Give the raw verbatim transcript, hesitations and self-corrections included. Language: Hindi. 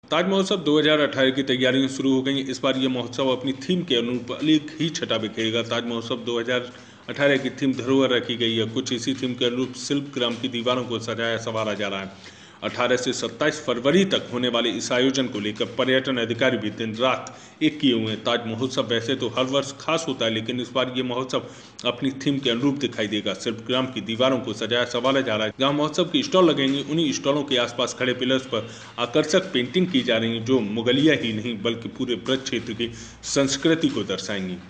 ताज महोत्सव दो हज़ार अठारह की तैयारियां शुरू हो गई। इस बार ये महोत्सव अपनी थीम के अनुरूप अलग ही छटा बिखेरेगा। ताज महोत्सव दो हज़ार अठारह की थीम धरोहर रखी गई है। कुछ इसी थीम के अनुरूप शिल्प ग्राम की दीवारों को सजाया संवारा जा रहा है। अठारह से सत्ताईस फरवरी तक होने वाले इस आयोजन को लेकर पर्यटन अधिकारी भी दिन रात एक किए हुए हैं। ताज महोत्सव वैसे तो हर वर्ष खास होता है, लेकिन इस बार ये महोत्सव अपनी थीम के अनुरूप दिखाई देगा। शिल्पग्राम की दीवारों को सजाया संवारा जा रहा है। जहां महोत्सव की स्टॉल लगेंगी, उन्हीं स्टॉलों के आसपास खड़े पिलर्स पर आकर्षक पेंटिंग की जा रही है, जो मुगलिया ही नहीं बल्कि पूरे ब्रज क्षेत्र की संस्कृति को दर्शाएंगी।